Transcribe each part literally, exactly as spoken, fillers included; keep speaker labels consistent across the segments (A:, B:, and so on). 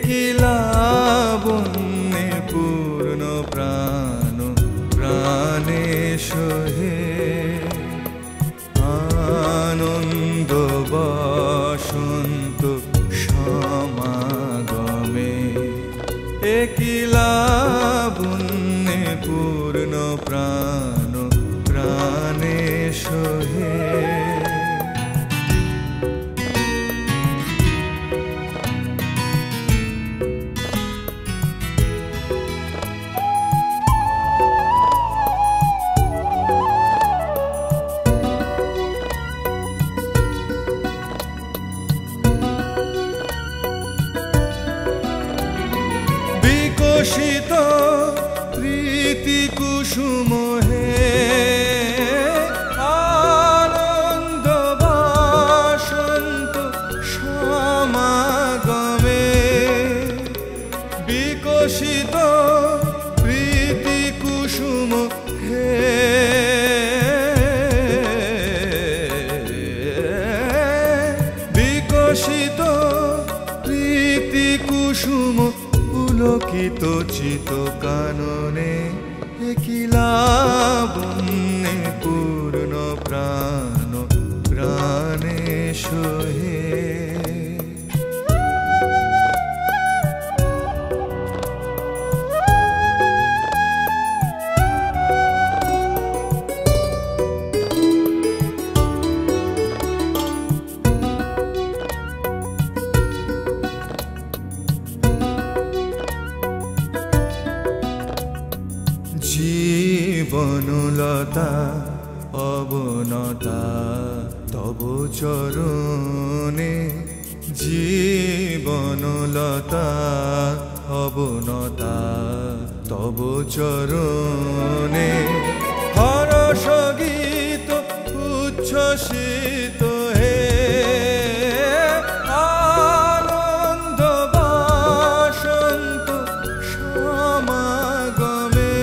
A: লাবণ্যে পূর্ণ প্রাণ প্রাণে সহে আনন্দ বসন্ত সমাগমে একই লাবণ্যে পূর্ণ প্রাণ প্রাণে সহে বিকশিত প্রীতি কুসুম হে আনন্দ বসন্ত সমাগমে বিকশিত প্রীতি কুসুম হে বিকশিত প্রীতি কুসুম পুলকিত চিত কাননে একই লাবণ্যে পূর্ণ প্রাণ প্রাণে সহে জীবনলতা অবনতা তব চরণে জীবনলতা অবনতা তব চরণে হরষ গীত উচ্ছ্বসিত হে আনন্দ বসন্ত সমাগমে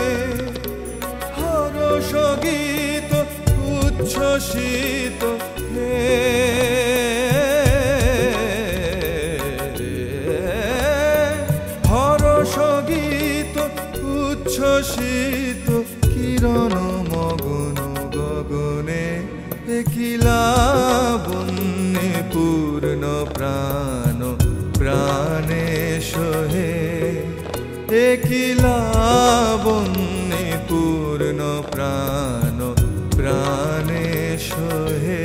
A: হরষ গীত উচ্ছ্বসিত হে হরষ গীত উচ্ছ্বসিত কিরণ মগন গগনে একই লাবণ্যে পূর্ণ প্রাণ প্রাণে সহে একই লাবণ্যে পূর্ণ প্রাণ প্রাণে সহে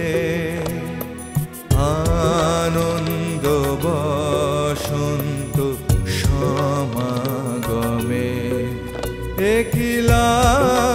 A: আনন্দ বসন্ত সমাগমে একই